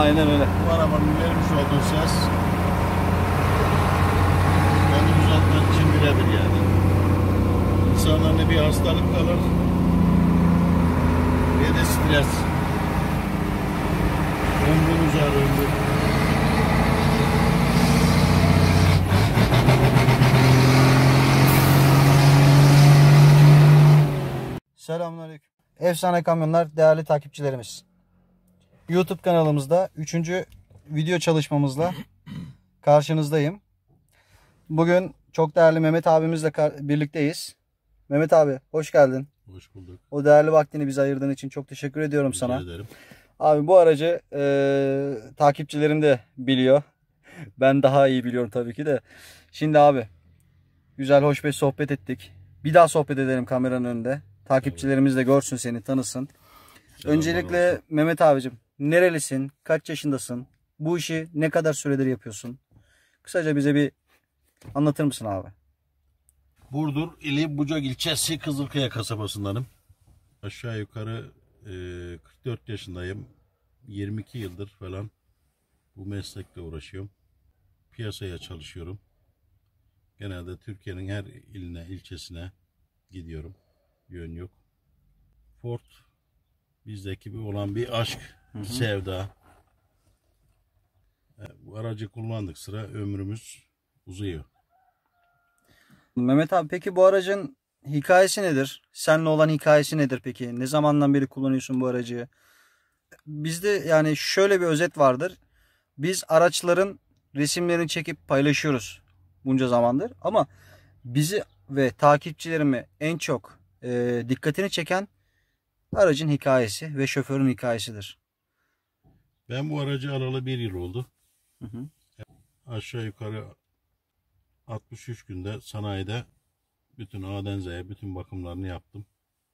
Aynen öyle. Bu arabanın vermiş olduğu ses beni uzatmak için birebir yani. İnsanlarda bir hastalık kalır ve de stres. Ömrün uzar, ömrün. Selamünaleyküm. Efsane Kamyonlar değerli takipçilerimiz. YouTube kanalımızda 3. video çalışmamızla karşınızdayım. Bugün çok değerli Mehmet abimizle birlikteyiz. Mehmet abi hoş geldin. Hoş bulduk. O değerli vaktini bize ayırdığın için çok teşekkür ediyorum sana. Rica ederim. Abi bu aracı takipçilerim de biliyor. Ben daha iyi biliyorum tabii ki de. Şimdi abi güzel hoş bir sohbet ettik. Bir daha sohbet edelim kameranın önünde. Takipçilerimiz de görsün seni, tanısın. Öncelikle olsun. Mehmet abicim nerelisin? Kaç yaşındasın? Bu işi ne kadar süredir yapıyorsun? Kısaca bize bir anlatır mısın abi? Burdur ili Bucak ilçesi Kızılkaya kasabasındanım. Aşağı yukarı 44 yaşındayım. 22 yıldır falan bu meslekle uğraşıyorum. Piyasaya çalışıyorum. Genelde Türkiye'nin her iline, ilçesine gidiyorum. Yön yok. Ford bizdeki bir olan bir aşk, sevda. Bu aracı kullandık sıra ömrümüz uzuyor. Mehmet abi peki bu aracın hikayesi nedir? Seninle olan hikayesi nedir peki? Ne zamandan beri kullanıyorsun bu aracı? Bizde yani şöyle bir özet vardır. Biz araçların resimlerini çekip paylaşıyoruz bunca zamandır. Ama bizi ve takipçilerimi en çok dikkatini çeken aracın hikayesi ve şoförün hikayesidir. Ben bu aracı alalı 1 yıl oldu. Hı hı. Aşağı yukarı 63 günde sanayide bütün A'den Z'ye bütün bakımlarını yaptım.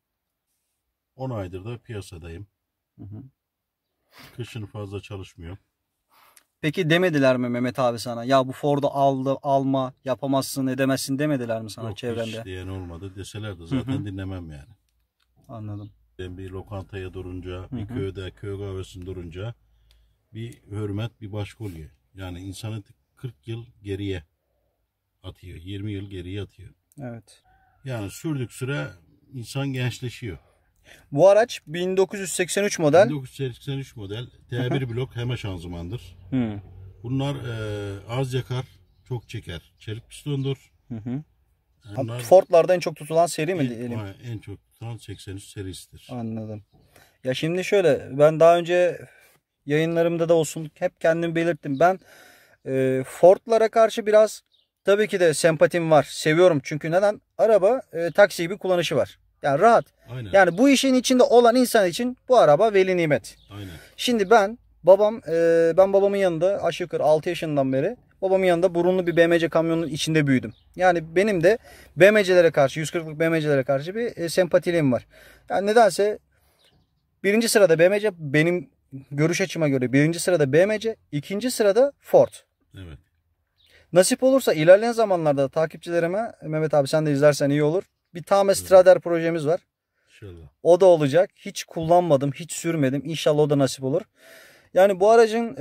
10 aydır da piyasadayım. Hı hı. Kışın fazla çalışmıyorum. Peki demediler mi Mehmet abi sana? Ya bu Ford'u alma, yapamazsın, edemezsin demediler mi sana? Yok, çevrende? hiç diyen olmadı. Deseler de zaten dinlemem yani. Anladım. Ben bir lokantaya durunca, bir köyde, köy kahvesinde durunca bir hürmet, bir başka oluyor. Yani insanı 40 yıl geriye atıyor. 20 yıl geriye atıyor. Evet. Yani sürdük süre insan gençleşiyor. Bu araç 1983 model. 1983 model. T1 blok heme şanzımandır. Hı. Bunlar az yakar, çok çeker. Çelik pistondur. Bunlar Ford'larda en çok tutulan seri mi diyelim? En çok tutulan 83 serisidir. Anladım. Ya şimdi şöyle, ben daha önce yayınlarımda da olsun hep kendimi belirttim. Ben Ford'lara karşı biraz tabii ki de sempatim var. Seviyorum çünkü neden? Araba taksi gibi kullanışı var. Yani rahat. Aynen. Yani bu işin içinde olan insan için bu araba veli nimet. Aynen. Şimdi ben babamın yanında aşağı yukarı 6 yaşından beri babamın yanında burunlu bir BMC kamyonun içinde büyüdüm. Yani benim de BMC'lere karşı 140'lık BMC'lere karşı bir sempatiliğim var. Yani nedense birinci sırada BMC, benim görüş açıma göre birinci sırada BMC, ikinci sırada Ford. Evet. Nasip olursa ilerleyen zamanlarda takipçilerime, Mehmet abi sen de izlersen iyi olur, bir Tame Strader projemiz var. İnşallah. O da olacak. Hiç kullanmadım, hiç sürmedim. İnşallah o da nasip olur. Yani bu aracın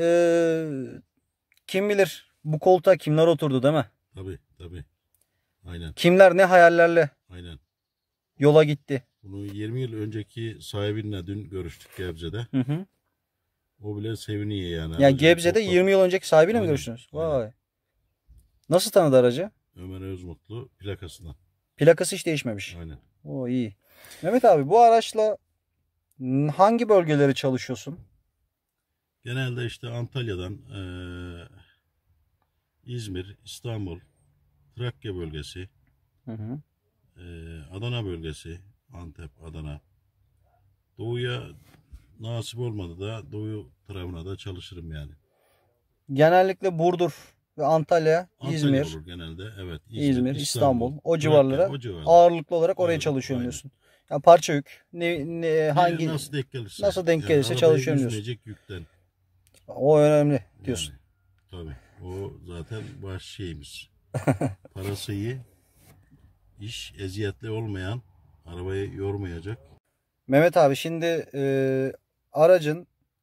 kim bilir bu koltuğa kimler oturdu değil mi? Tabii. Aynen. Kimler ne hayallerle Aynen. yola gitti. Bunu 20 yıl önceki sahibinle dün görüştük Gebze'de. Hı. O bile seviniyor yani. Yani Gebze'de 20 yıl önceki sahibiyle mi görüştünüz? Aynen. Vay. Nasıl tanıdı aracı? Ömer Özmutlu plakasından. Plakası hiç değişmemiş. Aynen. O iyi. Mehmet abi bu araçla hangi bölgeleri çalışıyorsun? Genelde işte Antalya'dan İzmir, İstanbul, Trakya bölgesi, Hı. Adana bölgesi, Antep, Adana. Doğuya nasip olmadı da Doğu tarafına da çalışırım yani. Genellikle Burdur ve Antalya, İzmir. olur genelde. Evet. İzmir, İstanbul, o Trakya, civarlara ağırlıklı olarak oraya çalışıyorum diyorsun. Yani parça yük, hangi nasıl denk gelirse çalışıyorum diyorsun. Yükten. O önemli diyorsun. Yani, tabii. O zaten baş şeyimiz. Parası iyi, iş eziyetli olmayan, arabayı yormayacak. Mehmet abi şimdi aracın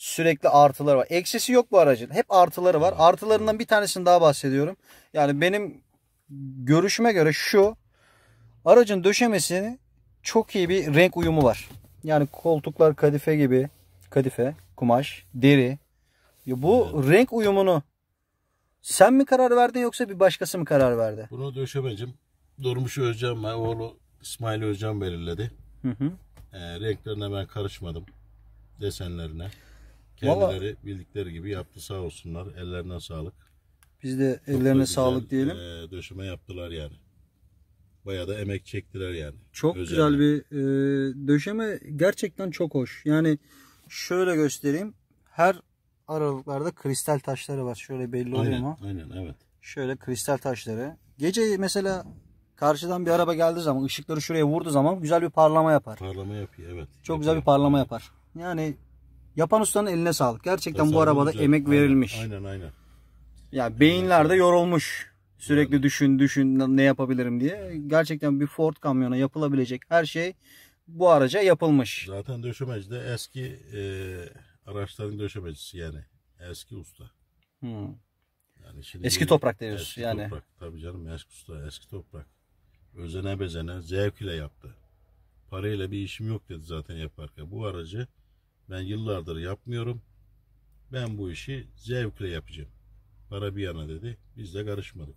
Sürekli artıları var. Eksisi yok bu aracın. Hep artıları var. Artılarından bir tanesini daha bahsediyorum. Yani benim görüşüme göre şu aracın döşemesini çok iyi bir renk uyumu var. Yani koltuklar kadife gibi. Kadife, kumaş, deri. Ya bu renk uyumunu sen mi karar verdin yoksa bir başkası mı karar verdi? Bunu döşemecim Durmuş Özcan ve oğlu İsmail Özcan belirledi. Renklerine ben karışmadım. Desenlerine. Kendileri vallahi bildikleri gibi yaptı, sağ olsunlar. Ellerine sağlık. Biz de ellerine sağlık diyelim. Döşeme yaptılar yani. Bayağı da emek çektiler yani. Çok güzel bir döşeme. Gerçekten çok hoş. Yani şöyle göstereyim. Her aralıklarda kristal taşları var. Şöyle belli oluyor mu? Aynen, evet. Şöyle kristal taşları. Gece mesela karşıdan bir araba geldiği zaman ışıkları şuraya vurduğu zaman güzel bir parlama yapar. Parlama yapıyor, evet. Çok güzel bir parlama yapar. Yani yapan ustanın eline sağlık. Gerçekten bu arabada güzel emek verilmiş. Aynen. Ya beyinler de yorulmuş. Sürekli düşün ne yapabilirim diye. Gerçekten bir Ford kamyona yapılabilecek her şey bu araca yapılmış. Zaten döşemeci de eski araçların döşemecisi yani. Eski usta. Yani şimdi eski toprak diyoruz eski yani. Toprak, tabii canım, eski usta, eski toprak. Özene bezene, zevk ile yaptı. Parayla bir işim yok dedi zaten yaparken. Bu aracı ben yıllardır yapmıyorum. Ben bu işi zevkle yapacağım. Para bir yana dedi. Biz de karışmadık.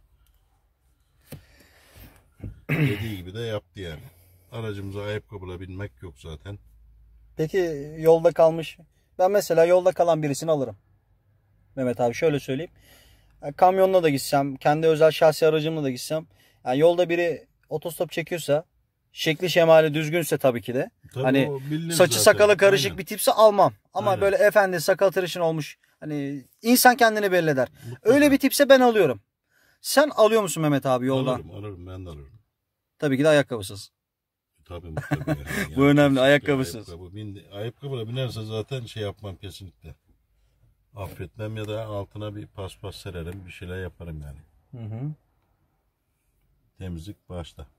Dediği gibi de yaptı yani. Aracımıza ayakkabıyla binmek yok zaten. Peki yolda kalmış. Ben mesela yolda kalan birisini alırım. Mehmet abi şöyle söyleyeyim. Kamyonla da gitsem, kendi özel şahsi aracımla da gitsem. Yani yolda biri otostop çekiyorsa, şekli şemali düzgünse tabii ki de. Tabii hani saçı sakalı karışık bir tipse almam. Ama böyle efendi sakal tıraşın olmuş. Hani insan kendini belli eder. Mutlaka. Öyle bir tipse ben alıyorum. Sen alıyor musun Mehmet abi yoldan? Alırım, ben de alırım. Tabii ki de ayakkabısız. Tabii mutlaka. Yani. Bu önemli, ayakkabısız. Ayakkabıyla binerse zaten şey yapmam kesinlikle. Affetmem ya da altına bir paspas sererim, bir şeyler yaparım yani. Temizlik başta.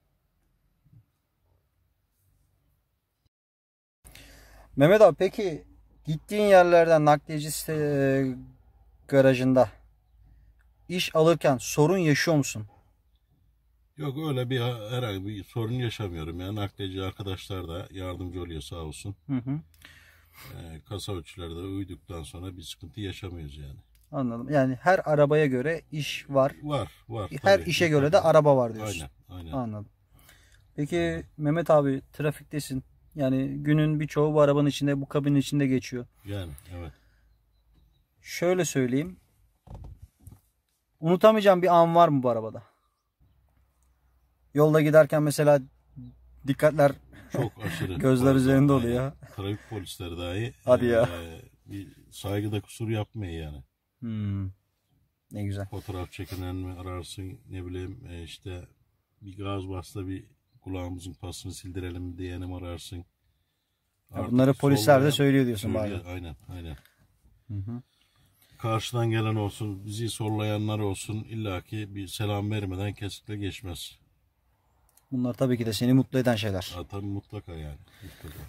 Mehmet abi peki gittiğin yerlerden nakliyeci garajında iş alırken sorun yaşıyor musun? Yok, öyle bir herhangi bir sorun yaşamıyorum. Yani nakliyeci arkadaşlar da yardımcı oluyor sağ olsun. Kasa ölçülerde uyduktan sonra bir sıkıntı yaşamıyoruz yani. Anladım. Yani her arabaya göre iş var. Var. Her işe göre de araba var diyorsun. Aynen. Anladım. Peki Mehmet abi trafiktesin. Yani günün birçoğu bu arabanın içinde, bu kabinin içinde geçiyor. Yani evet. Şöyle söyleyeyim. Unutamayacağım bir an var mı bu arabada? Yolda giderken mesela dikkatler çok aşırı gözler üzerinde oluyor. Trafik polisleri dahi hadi ya. Bir saygıda kusur yapmıyor yani. Ne güzel. Fotoğraf çekilen mi ararsın, ne bileyim işte bir gaz bastı, bir kulağımızın pasını sildirelim diyenim ararsın. Bunları polisler de söylüyor diyorsun bari. Aynen. Karşıdan gelen olsun, bizi sollayanlar olsun, illaki bir selam vermeden kesinlikle geçmez. Bunlar tabii ki de seni mutlu eden şeyler. Tabii mutlaka yani. Mutlaka.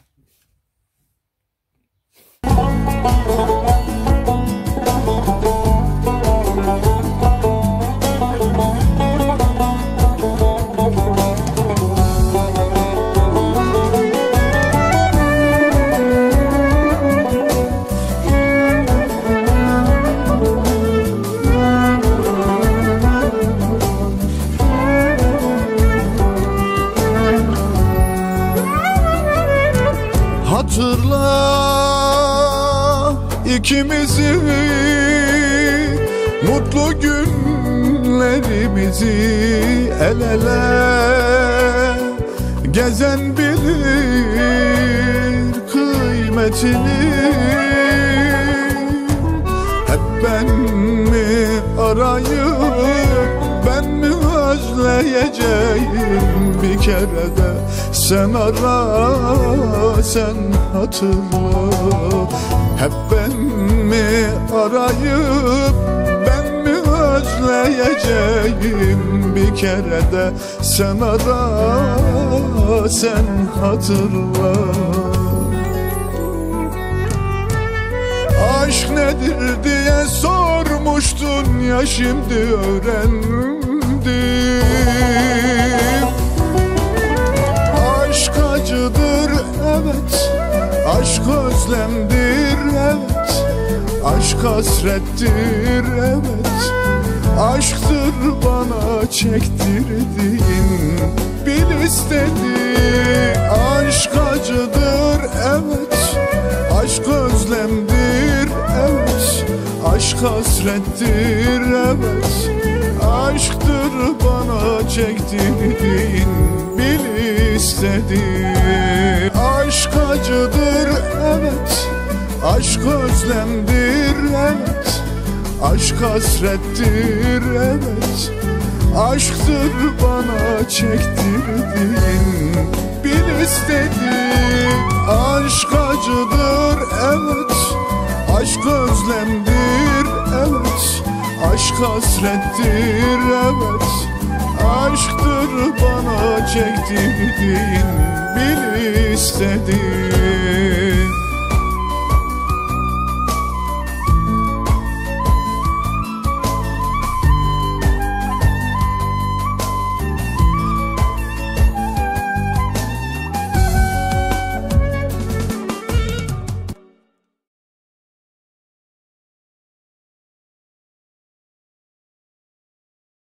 Hatırla ikimizi, mutlu günlerimizi, el ele gezen bilir kıymetini. Hep ben mi arayıp ben mi özleyeceğim, bir kere de sen ara, sen hatırla. Hep ben mi arayıp ben mi özleyeceğim, bir kere de sen ara, sen hatırla. Aşk nedir diye sormuştun ya, şimdi öğrendim. Aşk acıdır evet, aşk özlemdir evet, aşk hasrettir evet, aşktır bana çektirdiğin, bil istedi. Aşk acıdır evet, aşk özlemdir evet, aşk hasrettir evet, aşktır bana çektirdiğin, bil istedi. Aşk acıdır evet, aşk özlemdir evet, aşk hasrettir evet, aşktır bana çektirdiğin, bil istedi. Aşk acıdır evet, aşk özlemdir evet, aşk hasrettir evet, aşktır bana çektirdiğin, bil istedi.